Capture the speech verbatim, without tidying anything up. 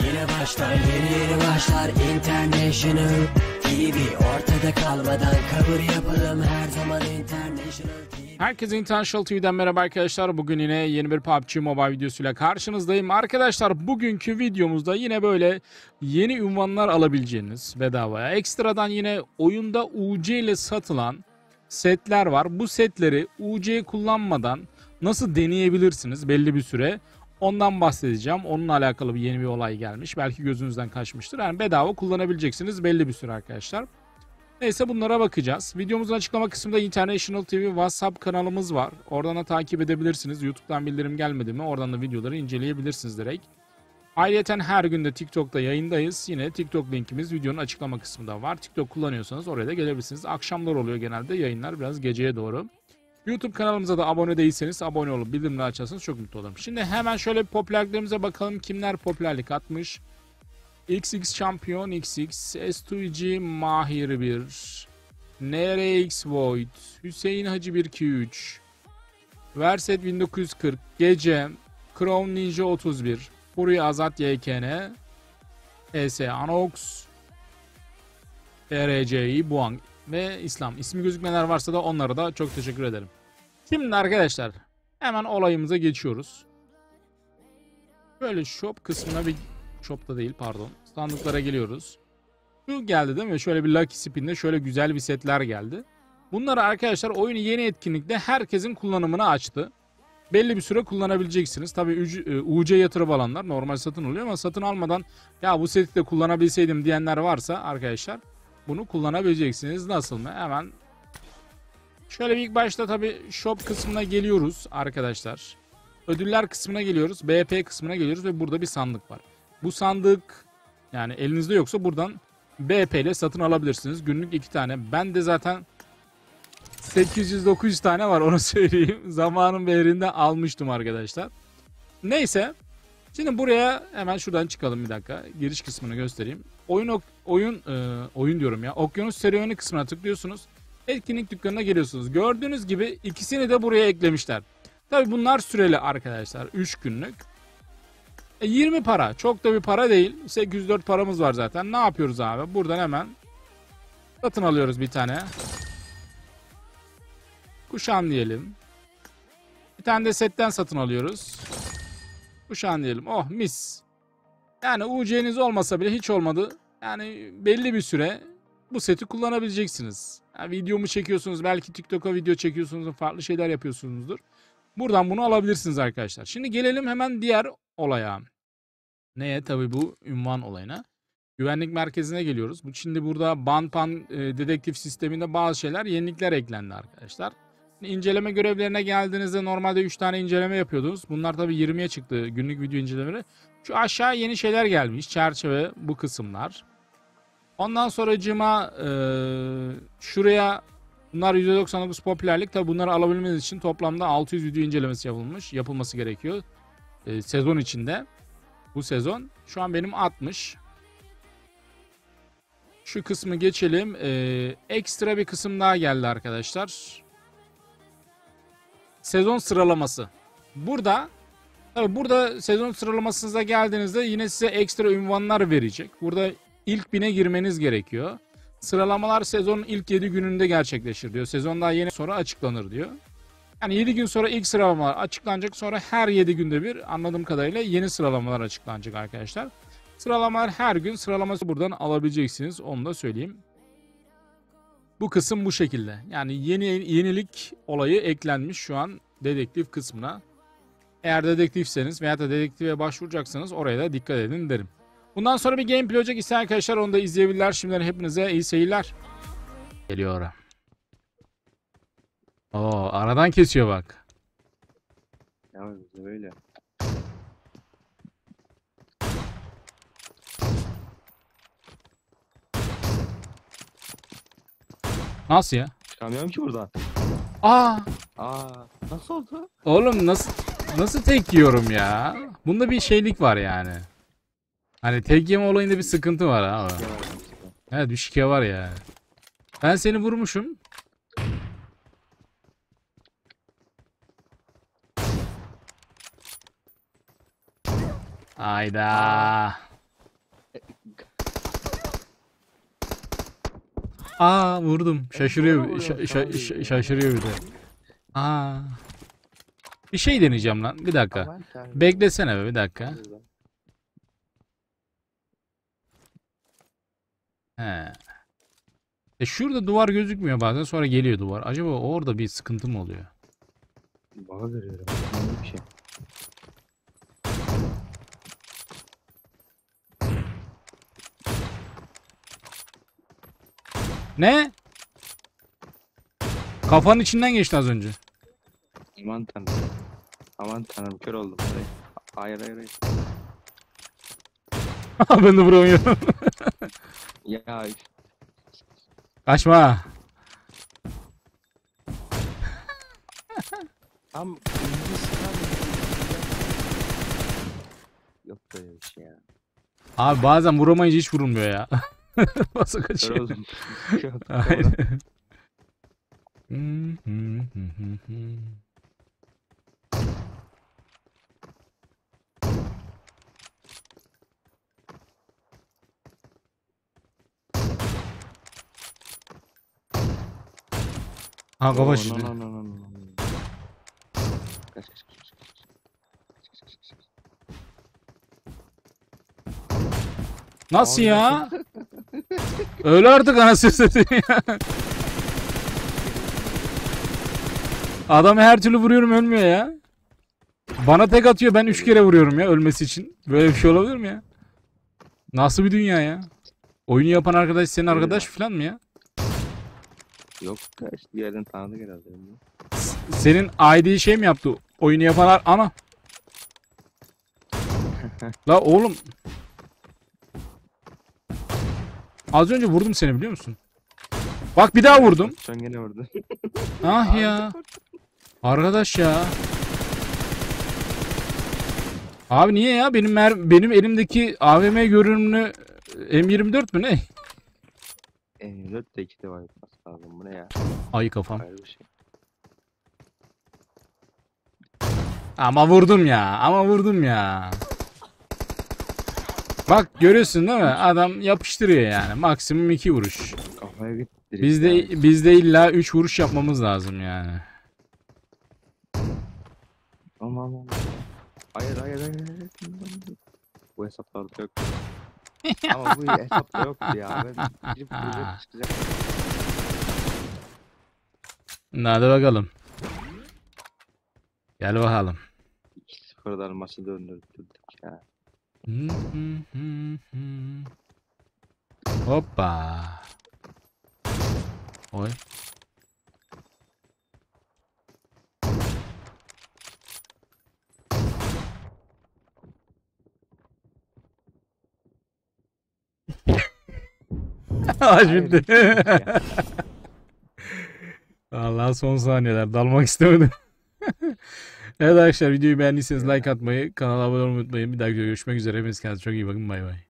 Yine başlar yeni yeni başlar International T V. Ortada kalmadan cover yapalım her zaman International T V. Herkese International T V'den merhaba arkadaşlar. Bugün yine yeni bir P U B G Mobile videosuyla karşınızdayım. Arkadaşlar bugünkü videomuzda yine böyle yeni ünvanlar alabileceğiniz bedavaya. Ekstradan yine oyunda U C ile satılan setler var. Bu setleri U C kullanmadan nasıl deneyebilirsiniz belli bir süre? Ondan bahsedeceğim. Onunla alakalı bir yeni bir olay gelmiş. Belki gözünüzden kaçmıştır. Yani bedava kullanabileceksiniz belli bir süre arkadaşlar. Neyse bunlara bakacağız. Videomuzun açıklama kısmında International T V WhatsApp kanalımız var. Oradan da takip edebilirsiniz. YouTube'dan bildirim gelmedi mi oradan da videoları inceleyebilirsiniz direkt. Ayrıca her gün de TikTok'ta yayındayız. Yine TikTok linkimiz videonun açıklama kısmında var. TikTok kullanıyorsanız oraya da gelebilirsiniz. Akşamlar oluyor genelde yayınlar, biraz geceye doğru. YouTube kanalımıza da abone değilseniz abone olup bildirimleri açarsanız çok mutlu olurum. Şimdi hemen şöyle popülerliklerimize bakalım. Kimler popülerlik atmış? X X Champion X X, S iki G Mahir bir, N R X Void, Hüseyin Hacı bir iki üç, Verset bin dokuz yüz kırk, Gece, Crown Ninja otuz bir, Fury Azat Y K N, E S Anox, R R C I Buang ve İslam. İsmi gözükmeyenler varsa da onlara da çok teşekkür ederim. Şimdi arkadaşlar hemen olayımıza geçiyoruz. Böyle shop kısmına bir... Shop'ta değil pardon. Sandıklara geliyoruz. Şu geldi değil mi? Şöyle bir Lucky Spin'de şöyle güzel bir setler geldi. Bunları arkadaşlar oyunu yeni etkinlikte herkesin kullanımını açtı. Belli bir süre kullanabileceksiniz. Tabii U C yatırıp alanlar normal satın oluyor ama satın almadan ya bu seti de kullanabilseydim diyenler varsa arkadaşlar bunu kullanabileceksiniz. Nasıl mı? Hemen şöyle bir ilk başta tabii shop kısmına geliyoruz arkadaşlar. Ödüller kısmına geliyoruz. B P kısmına geliyoruz ve burada bir sandık var. Bu sandık yani elinizde yoksa buradan B P ile satın alabilirsiniz. Günlük iki tane. Ben de zaten sekiz yüz dokuz yüz tane var onu söyleyeyim. Zamanın değerinde almıştım arkadaşlar. Neyse. Şimdi buraya hemen şuradan çıkalım bir dakika. Giriş kısmını göstereyim. Oyun oyun e, oyun diyorum ya. Okyanus serüveni kısmına tıklıyorsunuz. Etkinlik dükkanına geliyorsunuz. Gördüğünüz gibi ikisini de buraya eklemişler. Tabii bunlar süreli arkadaşlar. üç günlük. E yirmi para. Çok da bir para değil. sekiz yüz dört paramız var zaten. Ne yapıyoruz abi? Buradan hemen satın alıyoruz bir tane. Kuşan diyelim. Bir tane de setten satın alıyoruz. Kuşan diyelim. Oh mis. Yani U C'niz olmasa bile hiç olmadı. Yani belli bir süre bu seti kullanabileceksiniz. Yani videomu çekiyorsunuz. Belki TikTok'a video çekiyorsunuz. Farklı şeyler yapıyorsunuzdur. Buradan bunu alabilirsiniz arkadaşlar. Şimdi gelelim hemen diğer olaya. Neye? Tabii bu ünvan olayına. Güvenlik merkezine geliyoruz. Şimdi burada Banpan e, dedektif sisteminde bazı şeyler, yenilikler eklendi arkadaşlar. İnceleme görevlerine geldiğinizde normalde üç tane inceleme yapıyordunuz. Bunlar tabii yirmiye çıktı günlük video incelemeleri. Şu aşağı yeni şeyler gelmiş. Çerçeve bu kısımlar. Ondan sonracığıma e, şuraya bunlar yüzde doksan dokuz popülerlik. Tabii bunları alabilmeniz için toplamda altı yüz video incelemesi yapılmış. Yapılması gerekiyor. E, sezon içinde. Bu sezon. Şu an benim altmış. Şu kısmı geçelim. Ee, ekstra bir kısım daha geldi arkadaşlar. Sezon sıralaması. Burada tabii burada sezon sıralamasınıza geldiğinizde yine size ekstra ünvanlar verecek. Burada ilk bine girmeniz gerekiyor. Sıralamalar sezonun ilk yedi gününde gerçekleşir diyor. Sezon daha yeni sonra açıklanır diyor. Yani yedi gün sonra ilk sıralamalar açıklanacak. Sonra her yedi günde bir anladığım kadarıyla yeni sıralamalar açıklanacak arkadaşlar. Sıralamalar her gün sıralaması buradan alabileceksiniz. Onu da söyleyeyim. Bu kısım bu şekilde. Yani yeni yenilik olayı eklenmiş şu an dedektif kısmına. Eğer dedektifseniz veya da dedektife başvuracaksanız oraya da dikkat edin derim. Bundan sonra bir gameplay olacak. İsteyen arkadaşlar onu da izleyebilirler. Şimdiden hepinize iyi seyirler. Geliyor. Oo, aradan kesiyor bak. Ya böyle. Nasıl ya? Çıkamıyorum ki buradan. Aa, Aa, nasıl oldu? oğlum nasıl nasıl tek yiyorum ya? Bunda bir şeylik var yani. Hani tek yeme olayında bir sıkıntı var ha. Evet, bir şike var ya. Ben seni vurmuşum. Hayda. Aa vurdum. Şaşırıyor. duvara şa- vuruyorum şa- sadece şa- ya. şaşırıyor bir de. Aa. Bir şey deneyeceğim lan. Bir dakika. Aman tanrım. Beklesene be bir dakika. Buradan. He. E şurada duvar gözükmüyor bazen, sonra geliyor duvar. Acaba orada bir sıkıntı mı oluyor? Bana görüyorum. Önemli bir şey. Ne? Kafanın içinden geçti az önce. Aman tanrım. Aman tanrım kör oldum. Hayır hayır hayır. Ben de vuramıyorum. Ya Kaçma. tam İngiliz sıram- Yok böyle bir şey ya. Abi bazen vuramayınca hiç vurulmuyor ya. Nasıl Kör kaçıyor? oldum. Kör oldum. Aynen. Ha kafa Oo, şişti. no, no, no, no, no, no. Kaç kaç kaç kaç. Kaç, kaç, kaç, kaç. Nasıl Abi ya? Öyle artık anasını satayım ya. Adamı her türlü vuruyorum, ölmüyor ya. Bana tek atıyor, ben üç kere vuruyorum ya ölmesi için. Böyle bir şey olabilir mi ya? Nasıl bir dünya ya? Oyunu yapan arkadaş senin Öyle arkadaş bak. falan mı ya? Yok da işte bir yerden tanıdık herhalde. Senin I D şey mi yaptı? Oyunu yapan ar- ana. La oğlum. Az önce vurdum seni, biliyor musun? Bak bir daha vurdum. Sen gene vurdun. Ah ya. Arkadaş ya. Abi niye ya? Benim mer benim elimdeki A V M görünümlü M yirmi dört mü ne? Eee dört de iki de var yapması lazım. Bu ne ya? Ay kafam. Ayrı bir şey. Ama vurdum ya. Ama vurdum ya. Bak görüyorsun değil mi? Adam yapıştırıyor yani. Maksimum iki vuruş. Kafaya git. direkt Bizde yani. bizde illa üç vuruş yapmamız lazım yani. Aman aman. Hayır hayır hayır. hayır. Bu hesaplarda yok. Ama bu hesapta yoktu ya. Ben girip vuracak çıkacak. Hadi bakalım. Gel bakalım. iki sıfırdan maçı döndürdük ya. Hoppa. Oy. Ağaç bitti. Allah, son saniyeler, dalmak istemedim. Evet arkadaşlar, videoyu beğendiyseniz like atmayı, kanala abone olmayı unutmayın. Bir dahaki videoda görüşmek üzere. Hepiniz kendinize çok iyi bakın. Bay bay.